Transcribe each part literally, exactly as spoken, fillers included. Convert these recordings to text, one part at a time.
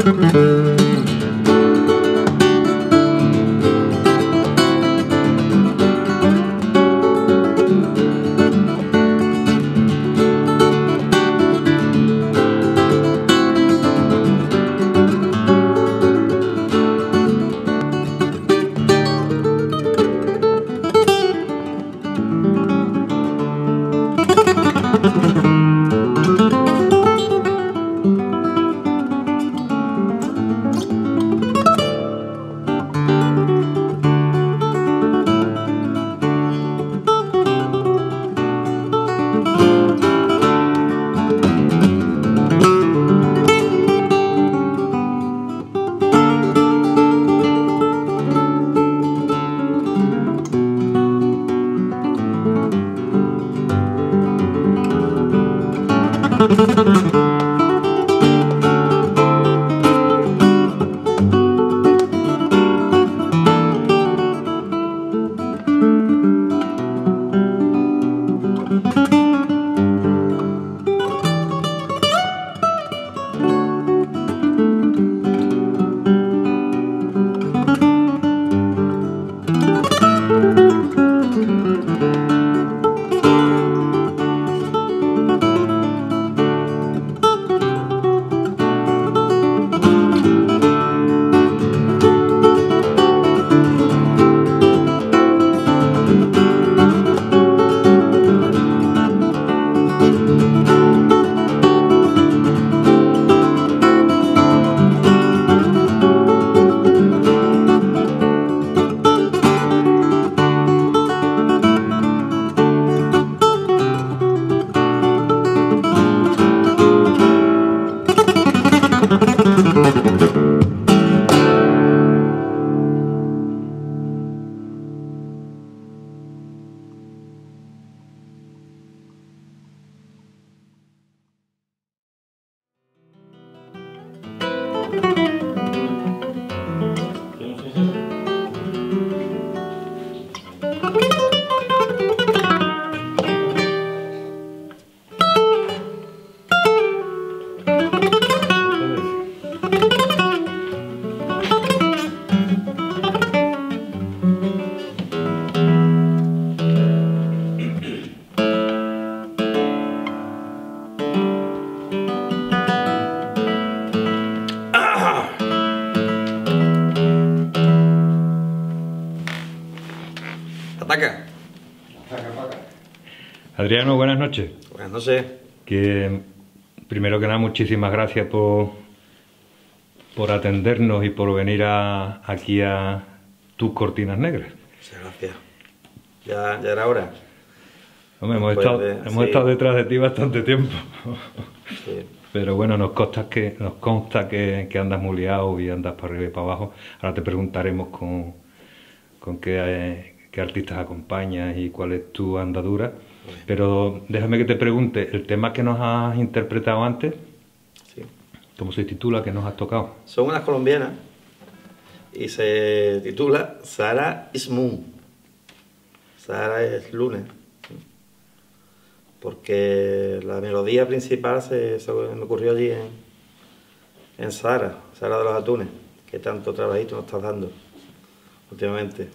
Ataca. Adriano, buenas noches. Buenas noches. Que primero que nada, muchísimas gracias por, por atendernos y por venir a, aquí a Tus Cortinas Negras. Muchas gracias. Ya, ya era hora. Hombre, hemos, estado, de, hemos sí. estado detrás de ti bastante tiempo. Sí. Pero bueno, nos consta que nos consta que, que andas muy liado y andas para arriba y para abajo. Ahora te preguntaremos con, con qué, eh, qué artistas acompañas y cuál es tu andadura. Bueno. Pero déjame que te pregunte, el tema que nos has interpretado antes, sí. ¿Cómo se titula? ¿Qué nos has tocado? Son unas colombianas y se titula Sahara is Moon. Sahara es lunes. Porque la melodía principal se, se me ocurrió allí en, en Sahara, Sahara de los Atunes, que tanto trabajito nos estás dando últimamente.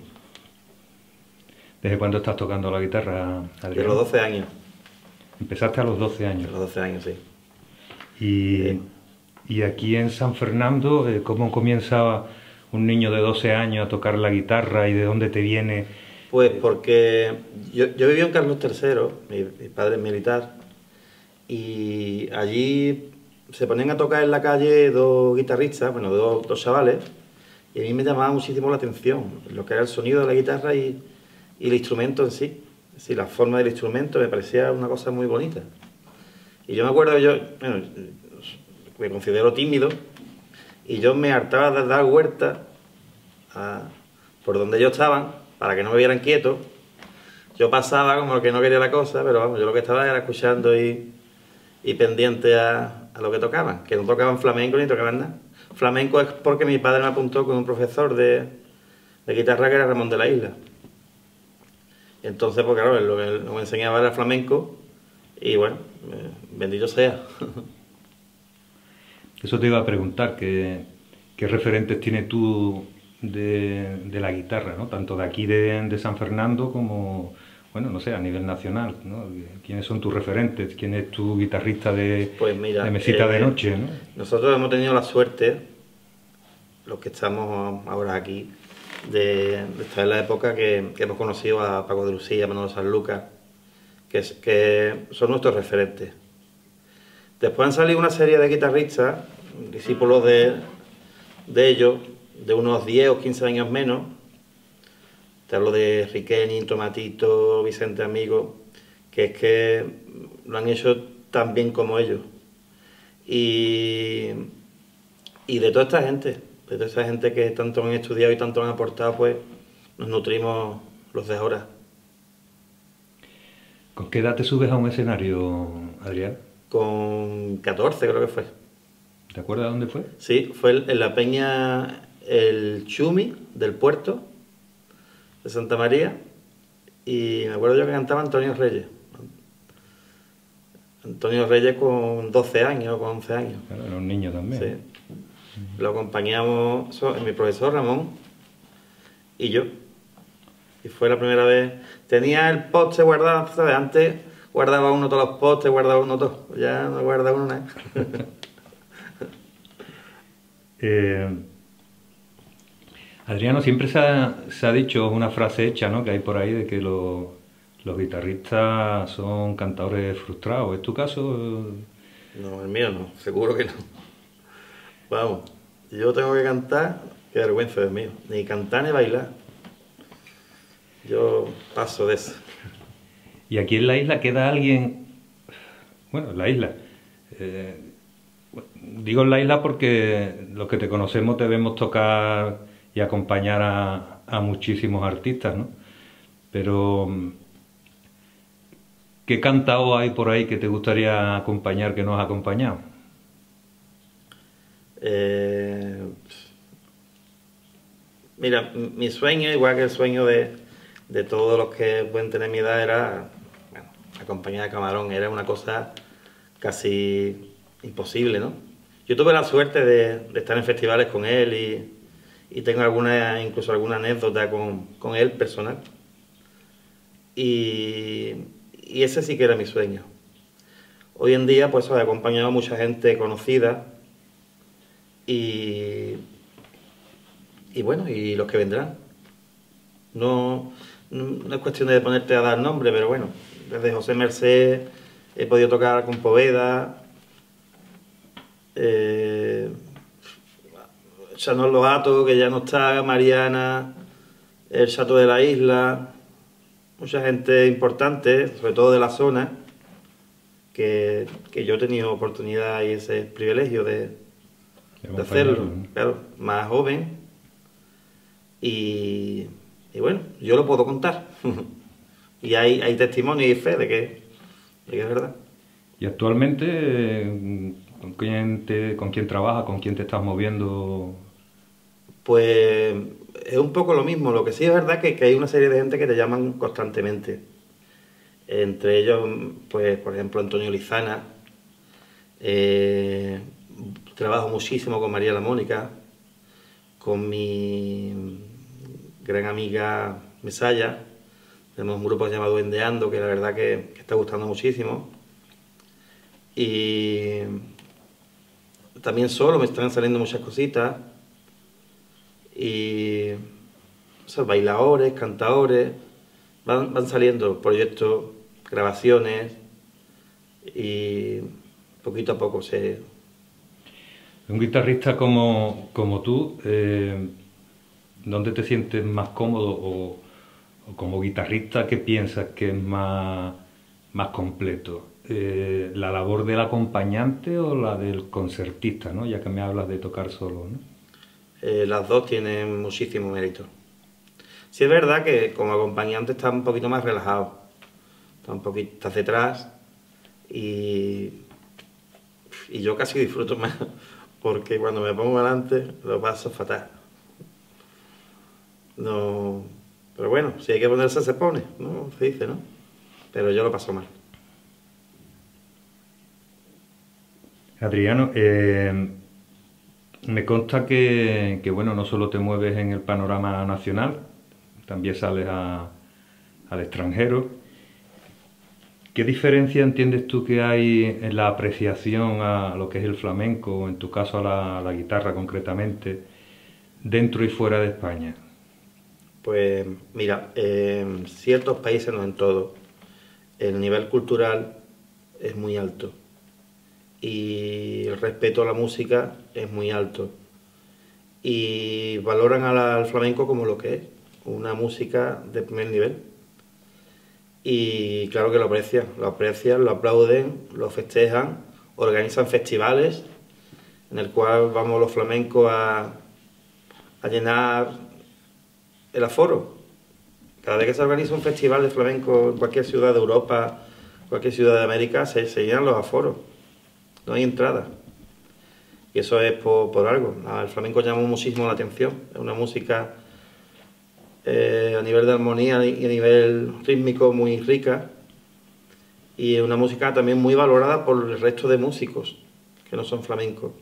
¿Desde cuándo estás tocando la guitarra, Adrián? De los doce años. Empezaste a los doce años. De los doce años, sí. Y, sí. y aquí en San Fernando, ¿cómo comienza un niño de doce años a tocar la guitarra y de dónde te viene? Pues porque yo, yo viví en Carlos tercero, mi, mi padre es militar, y allí se ponían a tocar en la calle dos guitarristas, bueno, dos, dos chavales, y a mí me llamaba muchísimo la atención lo que era el sonido de la guitarra y, y el instrumento en sí. Es decir, la forma del instrumento me parecía una cosa muy bonita. Y yo me acuerdo, yo bueno, me considero tímido, y yo me hartaba de dar vueltas a, por donde ellos estaban, para que no me vieran quieto. Yo pasaba como que no quería la cosa, pero vamos, yo lo que estaba era escuchando y, y pendiente a, a lo que tocaban, que no tocaban flamenco ni tocaban nada. Flamenco es porque mi padre me apuntó con un profesor de, de guitarra que era Ramón de la Isla. Y entonces, pues claro, lo que él me enseñaba era flamenco y bueno, eh, bendito sea. Eso te iba a preguntar, ¿qué, qué referentes tienes tú de, de la guitarra, ¿no? Tanto de aquí de, de San Fernando como, bueno, no sé, a nivel nacional, ¿no? ¿Quiénes son tus referentes? ¿Quién es tu guitarrista de, Pues mira, de mesita eh, de noche, ¿no? nosotros hemos tenido la suerte, los que estamos ahora aquí, de, de estar en la época que, que hemos conocido a Paco de Lucía, a Manolo Sanlúcar, que, es, que son nuestros referentes. Después han salido una serie de guitarristas, discípulos de, de ellos, de unos diez o quince años menos. Te hablo de Riqueni, Tomatito, Vicente Amigo, que es que lo han hecho tan bien como ellos. Y, y de toda esta gente, de toda esta gente que tanto han estudiado y tanto han aportado, pues nos nutrimos los de ahora. ¿Con qué edad te subes a un escenario, Adrián? Con catorce creo que fue. ¿Te acuerdas dónde fue? Sí, fue en la peña El Chumi del puerto de Santa María, y me acuerdo yo que cantaba Antonio Reyes. Antonio Reyes con doce años, con once años. Claro, era un niño también. Sí. Lo acompañamos mi profesor Ramón y yo. Y fue la primera vez. Tenía el poste guardado, ¿sabes? Antes guardaba uno todos los postes, guardaba uno todos. Ya no guarda uno nada. eh, Adriano, siempre se ha, se ha dicho una frase hecha, ¿no?, que hay por ahí de que los, los guitarristas son cantadores frustrados. ¿Es tu caso? No, el mío no, seguro que no. Vamos, yo tengo que cantar, qué vergüenza de mío. Ni cantar ni bailar. Yo paso de eso. Y aquí en la isla queda alguien, bueno, en la isla, eh, digo en la isla porque los que te conocemos te vemos tocar y acompañar a, a muchísimos artistas, ¿no? Pero ¿qué cantao hay por ahí que te gustaría acompañar que no has acompañado? Eh, mira, mi sueño, igual que el sueño de, de todos los que pueden tener mi edad, era, bueno, acompañar a Camarón. Era una cosa casi imposible, ¿no? Yo tuve la suerte de, de estar en festivales con él y, y tengo alguna, incluso alguna anécdota con, con él personal. Y, y ese sí que era mi sueño. Hoy en día pues he acompañado a mucha gente conocida y, y bueno, y los que vendrán. No, no es cuestión de ponerte a dar nombre, pero bueno, desde José Merced he podido tocar con Poveda, eh, Chanol Loato, que ya no está, Mariana, el Chato de la Isla, mucha gente importante, sobre todo de la zona, que, que yo he tenido oportunidad y ese privilegio de, de hacerlo, ¿no? Claro, más joven, y, y bueno, yo lo puedo contar. Y hay, hay testimonio y fe de que, de que es verdad. ¿Y actualmente con quién, te, con quién trabajas, con quién te estás moviendo? Pues es un poco lo mismo. Lo que sí es verdad que, que hay una serie de gente que te llaman constantemente. Entre ellos, pues por ejemplo, Antonio Lizana. Eh, trabajo muchísimo con María la Mónica, con mi gran amiga Mesaya. Tenemos un grupo llamado Endeando, que la verdad que, que está gustando muchísimo. Y también solo me están saliendo muchas cositas. Y o sea, bailadores, cantadores, van, van saliendo proyectos, grabaciones, y poquito a poco se... Un guitarrista como, como tú, eh, ¿dónde te sientes más cómodo? O, o como guitarrista, ¿qué piensas que es más, más completo? Eh, ¿la labor del acompañante o la del concertista, ¿no? Ya que me hablas de tocar solo, ¿no? Eh, las dos tienen muchísimo mérito. Sí es verdad que como acompañante está un poquito más relajado, está un poquito hacia atrás, y, y yo casi disfruto más, porque cuando me pongo delante lo paso fatal. No, pero bueno, si hay que ponerse se pone, ¿no? Se dice, ¿no? Pero yo lo paso mal. Adriano, eh, Me consta que, que, bueno, no solo te mueves en el panorama nacional, también sales a, al extranjero. ¿Qué diferencia entiendes tú que hay en la apreciación a lo que es el flamenco, o en tu caso a la, a la guitarra concretamente, dentro y fuera de España? Pues mira, en ciertos países, no en todos, el nivel cultural es muy alto y el respeto a la música es muy alto y valoran al, al flamenco como lo que es, una música de primer nivel. Y claro que lo aprecian, lo aprecian, lo aplauden, lo festejan, organizan festivales en el cual vamos los flamencos a, a llenar el aforo. Cada vez que se organiza un festival de flamenco en cualquier ciudad de Europa, cualquier ciudad de América, se, se llenan los aforos, no hay entrada. Y eso es por, por algo. El flamenco llama muchísimo la atención, es una música eh, a nivel de armonía y a nivel rítmico muy rica, y es una música también muy valorada por el resto de músicos que no son flamencos.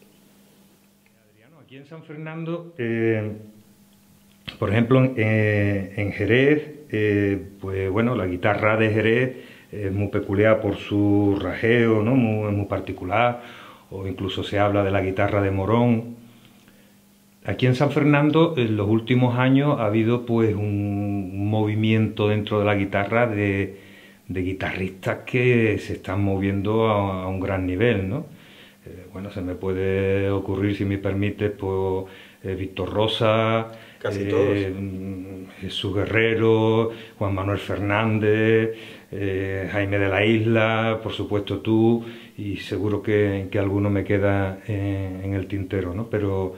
Adriano, aquí en San Fernando, eh, por ejemplo, en, eh, en Jerez, eh, pues bueno, la guitarra de Jerez es muy peculiar por su rajeo, ¿no? Muy, muy particular, o incluso se habla de la guitarra de Morón. Aquí en San Fernando, en los últimos años, ha habido pues un movimiento dentro de la guitarra de, de guitarristas que se están moviendo a, a un gran nivel, ¿no? Eh, bueno, se me puede ocurrir, si me permite, pues eh, Víctor Rosa, Casi eh, todos. Jesús Guerrero, Juan Manuel Fernández, eh, Jaime de la Isla, por supuesto tú, y seguro que, que alguno me queda en, en el tintero, ¿no? Pero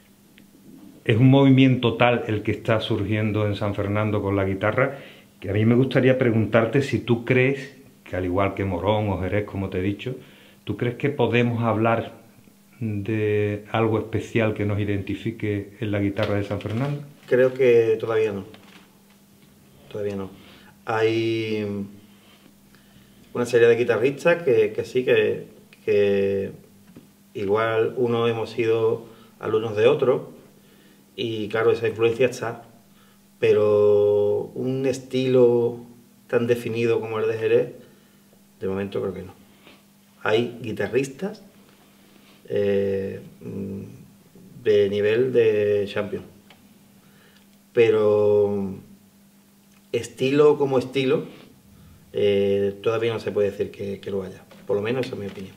es un movimiento tal el que está surgiendo en San Fernando con la guitarra, que a mí me gustaría preguntarte si tú crees, que al igual que Morón o Jerez, como te he dicho, ¿tú crees que podemos hablar de algo especial que nos identifique en la guitarra de San Fernando? Creo que todavía no. Todavía no. Hay una serie de guitarristas que, que sí, que, que igual uno hemos sido alumnos de otro, y claro, esa influencia está, pero un estilo tan definido como el de Jerez, de momento creo que no. Hay guitarristas eh, de nivel de champion, pero estilo como estilo eh, todavía no se puede decir que, que lo haya, por lo menos esa es mi opinión.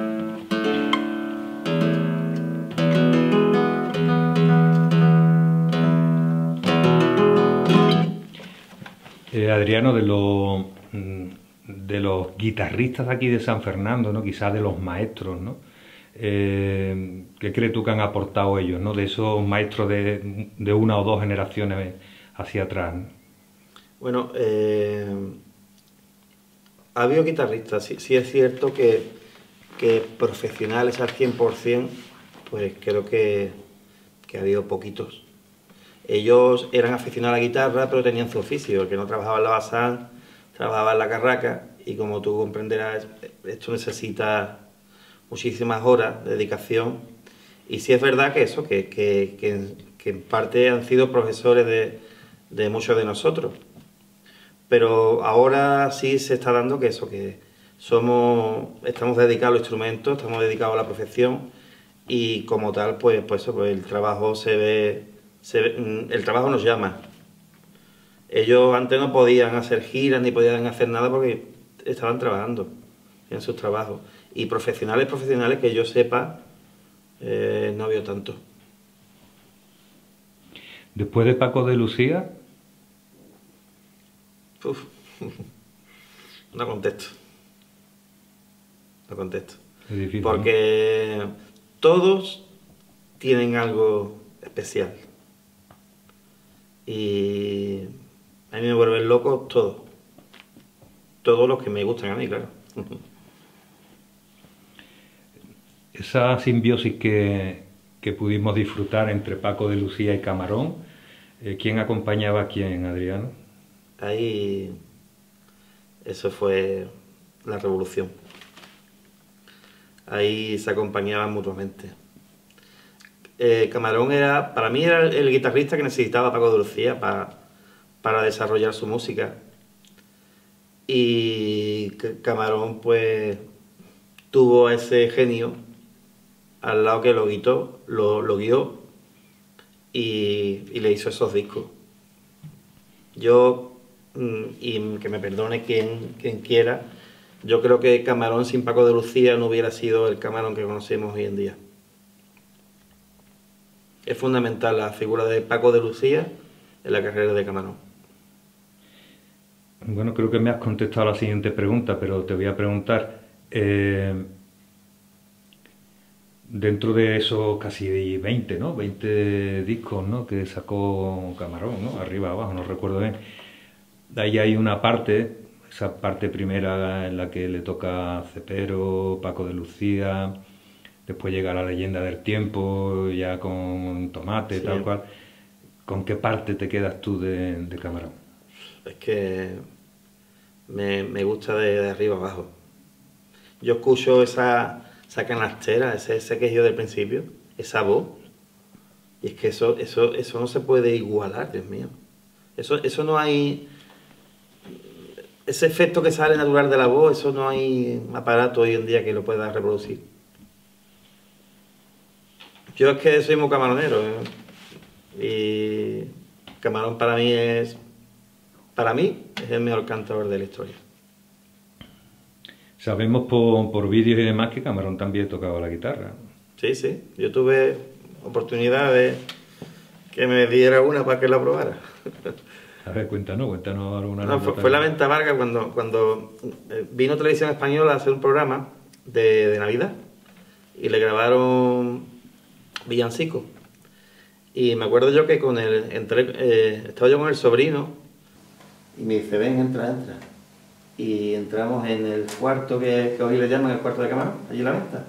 Eh, Adriano, de, lo, de los guitarristas de aquí de San Fernando, ¿no? Quizás de los maestros, ¿no? Eh, ¿qué crees tú que han aportado ellos, ¿no? De esos maestros de, de una o dos generaciones hacia atrás, ¿no? Bueno, eh, ha habido guitarristas, sí, sí es cierto que, que profesionales al cien por cien, pues creo que, que ha habido poquitos. Ellos eran aficionados a la guitarra, pero tenían su oficio. El que no trabajaba en la basán, trabajaba en la carraca, y como tú comprenderás, esto necesita muchísimas horas de dedicación. Y sí es verdad que eso, que, que, que, que en parte han sido profesores de, de muchos de nosotros. Pero ahora sí se está dando que eso, que somos, estamos dedicados al instrumento, estamos dedicados a la profesión, y como tal, pues, pues, eso, pues el trabajo se ve... Se, el trabajo nos llama. Ellos antes no podían hacer giras ni podían hacer nada porque estaban trabajando en sus trabajos. Y profesionales, profesionales que yo sepa, eh, no veo tanto. Después de Paco de Lucía... Uf, no contesto. No contesto. Es difícil, porque ¿no? Todos tienen algo especial. Y a mí me vuelven loco todo. Todos los que me gustan a mí, claro. Esa simbiosis que, que pudimos disfrutar entre Paco de Lucía y Camarón, eh, ¿quién acompañaba a quién, Adriano? Ahí, eso fue la revolución. Ahí se acompañaban mutuamente. eh, Camarón era, para mí era el, el guitarrista que necesitaba Paco de Lucía para, para desarrollar su música. Y Camarón pues tuvo ese genio al lado que lo guió, lo, lo guió y, y le hizo esos discos. Yo, y que me perdone quien, quien quiera, yo creo que Camarón sin Paco de Lucía no hubiera sido el Camarón que conocemos hoy en día. Es fundamental la figura de Paco de Lucía en la carrera de Camarón. Bueno, creo que me has contestado la siguiente pregunta, pero te voy a preguntar, eh, dentro de esos casi veinte, ¿no? veinte discos, ¿no? que sacó Camarón, ¿no? Arriba, abajo, no recuerdo bien. Ahí hay una parte, esa parte primera en la que le toca Cepero, Paco de Lucía, después llega La Leyenda del Tiempo, ya con Tomate, sí. Tal cual. ¿Con qué parte te quedas tú de, de Camarón? Es que me, me gusta de, de arriba abajo. Yo escucho esa, esa canastera, ese, ese quejido del principio, esa voz, y es que eso, eso, eso no se puede igualar, Dios mío. Eso, eso no hay... Ese efecto que sale natural de la voz, eso no hay aparato hoy en día que lo pueda reproducir. Yo es que soy muy camaronero, ¿eh? Y Camarón para mí es... Para mí es el mejor cantador de la historia. Sabemos por, por vídeos y demás que Camarón también tocaba la guitarra. Sí, sí. Yo tuve oportunidad de que me diera una para que la probara. A ver, cuéntanos, cuéntanos alguna no, fue, fue la venta amarga cuando, cuando vino Televisión Española a hacer un programa de, de Navidad y le grabaron villancicos. Y me acuerdo yo que con el, entré, eh, estaba yo con el sobrino y me dice, ven, entra, entra. Y entramos en el cuarto que, que hoy le llaman el cuarto de Camarón, allí en la venta.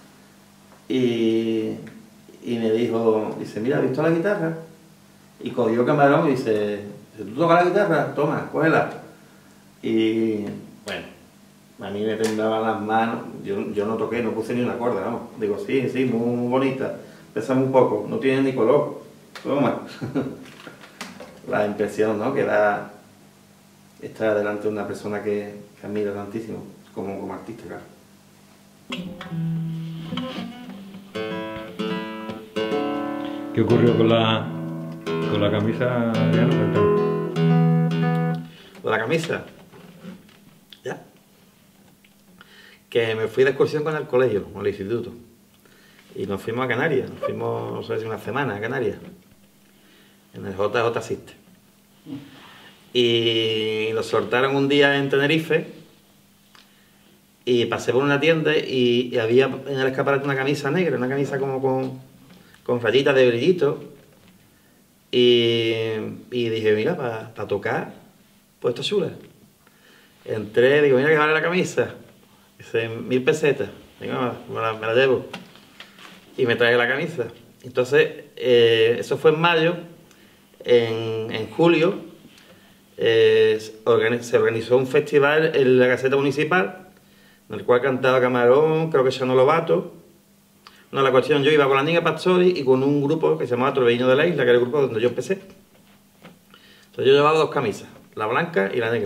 Y, y me dijo, dice, mira, ¿has visto la guitarra? Y cogió Camarón y dice, ¿tú tocas la guitarra? Toma, cógela. Y bueno, a mí me temblaban las manos, yo, yo no toqué, no puse ni una cuerda, vamos. Digo, sí, sí, muy, muy bonita, pesa muy poco, no tiene ni color. Toma. La impresión, ¿no?, que da estar delante de una persona que, que admira tantísimo, como, como artista, claro. ¿Qué ocurrió con la, con la camisa, Adriano? ¿Con la camisa? Ya. Que me fui de excursión con el colegio, con el instituto. Y nos fuimos a Canarias, nos fuimos, no sé si una semana a Canarias, en el J J System. Y nos soltaron un día en Tenerife y pasé por una tienda y, y había en el escaparate una camisa negra, una camisa como con, con rayitas de brillito. Y, y dije, mira, para pa tocar, pues está chula. Entré, digo, mira que vale la camisa. Dice, mil pesetas. Digo, me la, me la llevo. Y me traje la camisa. Entonces, eh, eso fue en mayo. En, en julio eh, se organizó un festival en la Gaceta Municipal, en el cual cantaba Camarón, creo que Xano Lobato. No, la cuestión, yo iba con la niña Pastori y con un grupo que se llamaba Torbellino de la Isla, que era el grupo donde yo empecé. Entonces yo llevaba dos camisas, la blanca y la negra.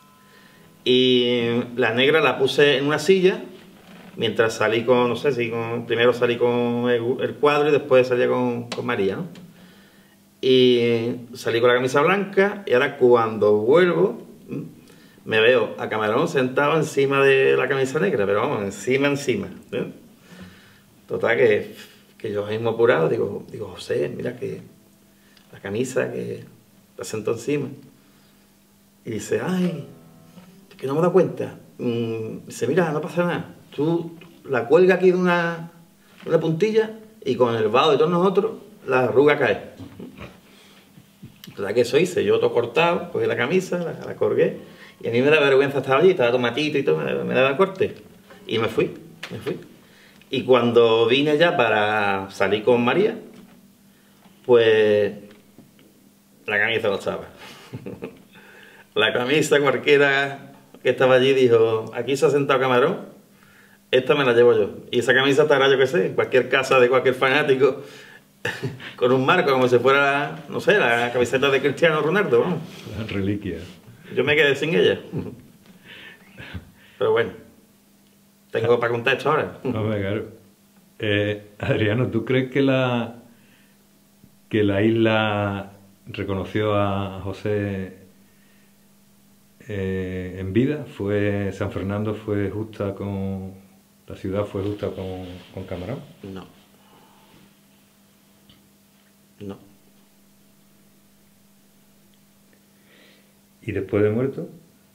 Y la negra la puse en una silla, mientras salí con, no sé si con, primero salí con el, el cuadro y después salía con, con María, ¿no? Y salí con la camisa blanca y ahora cuando vuelvo me veo a Camarón sentado encima de la camisa negra, pero vamos, encima, encima, ¿eh? Total que, que yo mismo apurado digo, digo, José, mira que la camisa que la sentó encima. Y dice, ay, que no me da cuenta. Mm, dice, mira, no pasa nada, tú la cuelga aquí de una, una puntilla y con el vado de todos nosotros la arruga cae. Total que eso hice, yo todo cortado, cogí la camisa, la, la colgué y a mí me da vergüenza estar allí, estaba tomatito y todo, me, me daba corte. Y me fui, me fui. Y cuando vine ya para salir con María, pues la camisa no estaba. La camisa, cualquiera que estaba allí dijo, aquí se ha sentado Camarón, esta me la llevo yo. Y esa camisa estará, yo qué sé, en cualquier casa de cualquier fanático con un marco, como si fuera, no sé, la camiseta de Cristiano Ronaldo, vamos. La reliquia. Yo me quedé sin ella. Pero bueno, tengo para contar esto ahora. Hombre, claro. Eh, Adriano, ¿tú crees que la, que la isla reconoció a José eh, en vida? ¿Fue San Fernando fue justa con... la ciudad fue justa con, con Camarón? No. No. ¿Y después de muerto?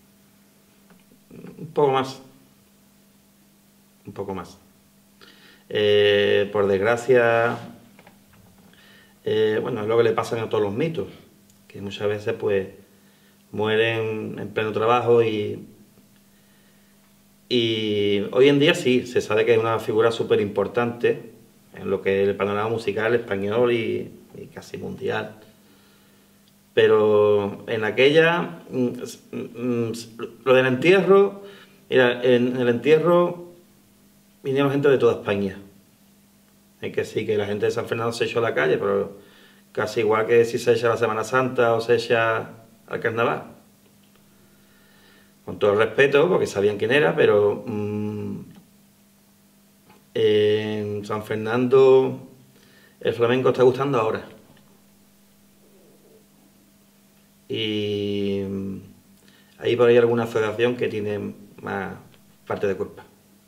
Un poco más. Un poco más. Eh, por desgracia, eh, bueno, es lo que le pasa a todos los mitos, que muchas veces pues mueren en pleno trabajo y, y hoy en día sí, se sabe que es una figura súper importante en lo que es el panorama musical español y, y casi mundial. Pero en aquella, lo del entierro, mira, en el entierro vinieron gente de toda España. Es que sí, que la gente de San Fernando se echó a la calle, pero casi igual que si se echa la Semana Santa o se echa al Carnaval. Con todo el respeto, porque sabían quién era, pero mmm, en San Fernando el flamenco está gustando ahora. Y hay por ahí alguna asociación que tiene más parte de culpa.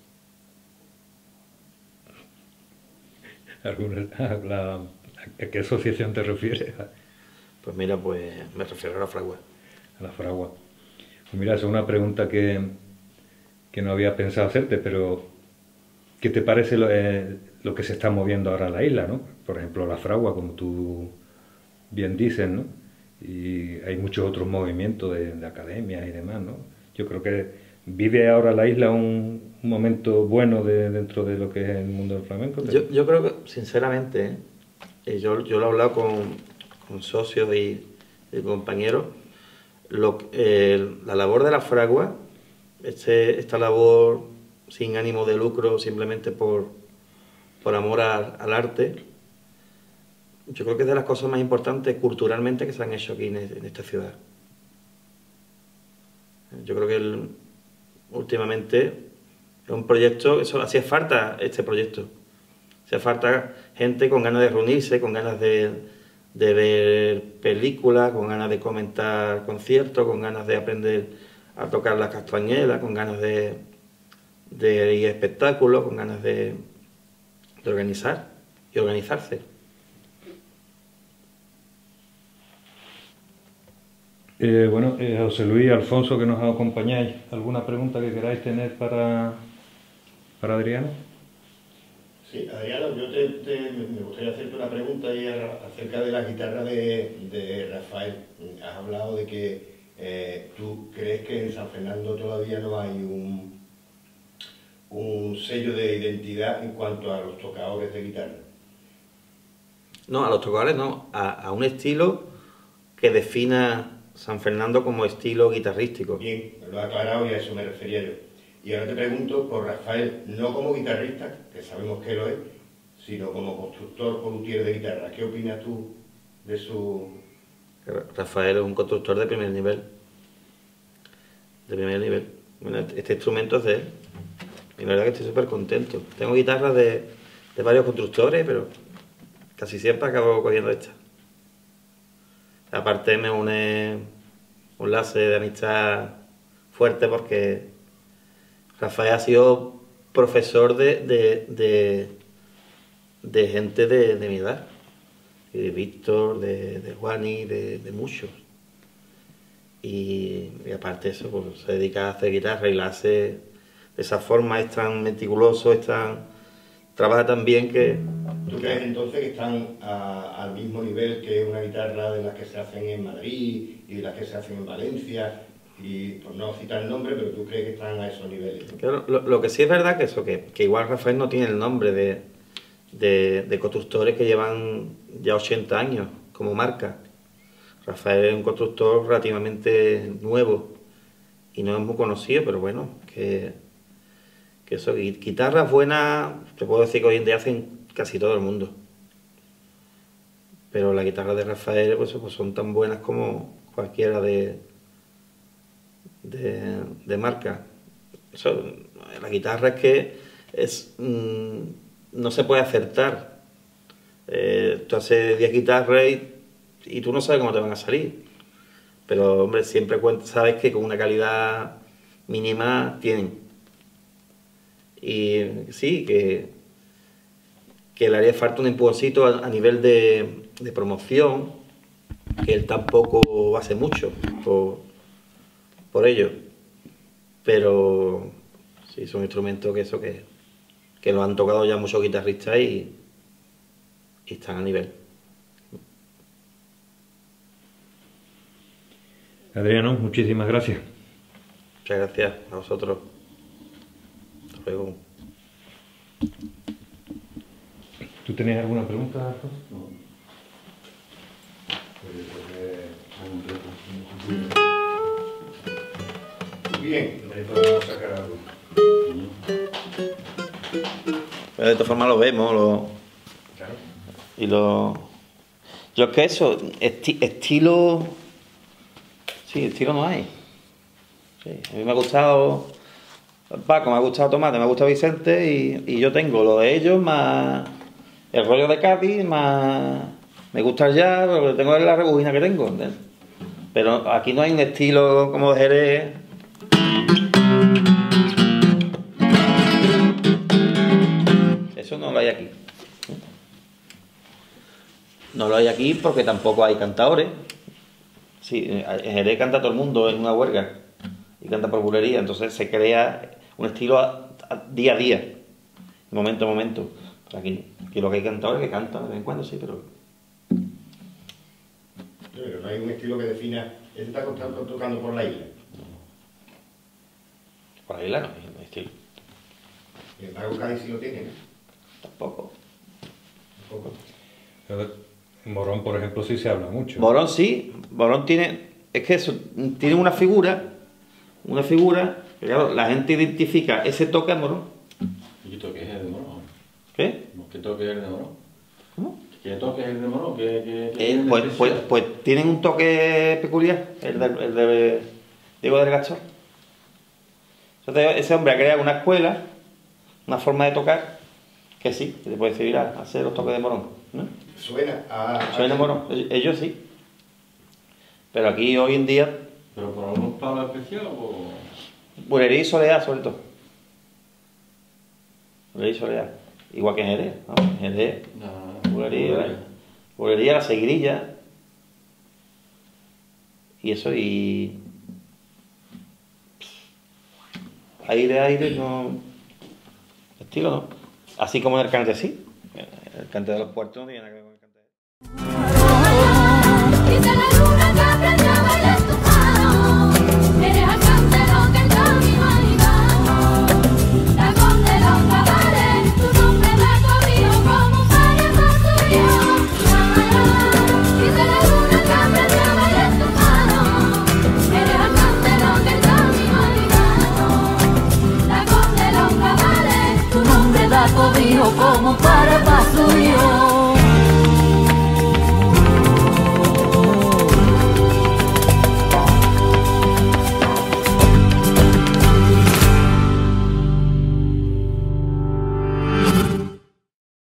¿Alguna, la, ¿A qué asociación te refieres? Pues mira, pues me refiero a la fragua. A la fragua. Pues mira, es una pregunta que, que no había pensado hacerte, pero ¿qué te parece lo, eh, lo que se está moviendo ahora en la isla, ¿no? Por ejemplo, la fragua, como tú bien dices, ¿no? Y hay muchos otros movimientos de, de academias y demás, ¿no? Yo creo que vive ahora la isla un, un momento bueno de, dentro de lo que es el mundo del flamenco. Yo, yo creo que, sinceramente, ¿eh? yo, yo lo he hablado con, con socios y, y compañeros, lo, eh, la labor de la fragua, este, esta labor sin ánimo de lucro, simplemente por, por amor a, al arte, yo creo que es de las cosas más importantes culturalmente que se han hecho aquí en, en esta ciudad. Yo creo que el, últimamente es un proyecto, eso hacía falta este proyecto. Hacía falta gente con ganas de reunirse, con ganas de, de ver películas, con ganas de comentar conciertos, con ganas de aprender a tocar la castañuela, con ganas de, de ir a espectáculos, con ganas de, de organizar y organizarse. Eh, bueno, eh, José Luis, Alfonso, que nos acompañáis, ¿alguna pregunta que queráis tener para, para Adriano? Sí, Adriano, yo te, te, me gustaría hacerte una pregunta ahí acerca de la guitarra de, de Rafael. Has hablado de que eh, tú crees que en San Fernando todavía no hay un, un sello de identidad en cuanto a los tocadores de guitarra. No, a los tocadores no, a, a un estilo que defina San Fernando como estilo guitarrístico. Bien, me lo he aclarado y a eso me refería yo. Y ahora te pregunto por Rafael, no como guitarrista, que sabemos que lo es, sino como constructor o luthier de guitarra. ¿Qué opinas tú de su...? Rafael es un constructor de primer nivel. De primer nivel. Bueno, este instrumento es de él. Y la verdad que estoy súper contento. Tengo guitarras de, de varios constructores, pero casi siempre acabo cogiendo esta. Aparte me une un lazo de amistad fuerte porque Rafael ha sido profesor de, de, de, de gente de, de mi edad, de Víctor, de, de Juani, de, de muchos. Y, y aparte de eso, pues, se dedica a hacer guitarra y la hace de esa forma, es tan meticuloso, es tan, trabaja tan bien que... ¿Tú crees entonces que están a, al mismo nivel que una guitarra de las que se hacen en Madrid y de las que se hacen en Valencia? Y por no citar el nombre, pero tú crees que están a esos niveles. Claro, lo, lo que sí es verdad que eso, que, que igual Rafael no tiene el nombre de, de, de constructores que llevan ya ochenta años como marca. Rafael es un constructor relativamente nuevo y no es muy conocido, pero bueno, que, que eso, guitarras buenas, te puedo decir que hoy en día hacen casi todo el mundo. pero las guitarras de Rafael pues, pues son tan buenas como cualquiera de, de, de marca. Eso, la guitarra es que es, mmm, no se puede acertar. Eh, tú haces diez guitarras y, y tú no sabes cómo te van a salir. Pero, hombre, siempre sabes que con una calidad mínima tienen. Y sí, que, que le haría falta un empujoncito a, a nivel de, de promoción, que él tampoco hace mucho por, por ello. Pero sí, son instrumentos que eso que, que lo han tocado ya muchos guitarristas y, y están a nivel. Adriano, muchísimas gracias. Muchas gracias a vosotros. Hasta luego. ¿Tú tenías alguna pregunta, José? No. Bien, de podemos sacar algo. Pero de todas formas lo vemos, lo, Claro. y lo... Yo es que eso, esti estilo... Sí, estilo no hay. Sí, a mí me ha gustado Paco, me ha gustado Tomate, me ha gustado Vicente y, y yo tengo lo de ellos más el rollo de Cádiz, más... Me gusta el jazz, lo que tengo es la rebujina que tengo, ¿entiendes? Pero aquí no hay un estilo como de Jerez. Eso no lo hay aquí. No lo hay aquí porque tampoco hay cantadores. Sí, en Jerez canta todo el mundo en una huelga y canta por bulería, entonces se crea un estilo a, a, día a día, momento a momento. Pero aquí, aquí lo que hay cantadores que cantan de vez en cuando, sí, pero... Pero no hay un estilo que defina, este está tocando por la isla. Por la isla no hay un estilo. Y el Paco Cádiz sí lo tiene, ¿no? Tampoco. Tampoco. En Morón, por ejemplo, sí se habla mucho. Morón sí, Morón tiene, es que eso, tiene una figura, una figura, que claro, la gente identifica ese toque a Morón. ¿Y qué toque es el de Morón? ¿Qué? ¿Qué toque es el de Morón? ¿Cómo? ¿Qué toque es el de Morón? ¿Qué, qué, qué Eh, tiene pues, de pues, especial? pues tienen un toque peculiar, el de, el de Diego del Gastor. Entonces ese hombre ha creado una escuela, una forma de tocar, que sí, que te puede servir a hacer los toques de Morón, ¿no? Suena a... Suena Morón, ellos sí. Pero aquí hoy en día, ¿Pero por algún palo especial o...? bulería y soledad sobre todo. Bulería y soledad. Igual que en Jerez, ¿no? En Jerez, No, bulería, bulería, la seguirilla. Y eso, y... Aire, aire, no... Estilo, ¿no? Así como en el cante, sí. El cante de los puertos no tiene nada que ver con el cante. Dice la luna que aprendió a bailar tu mano. Eres alcance lo que el camino ha ligado. Dragón de los cabales, tu nombre da corrido como un payaso subió. Dice la luna que aprendió a bailar tu mano. Eres alcance lo que el camino ha ligado. Dragón de los cabales, tu nombre da corrido como un payaso subió.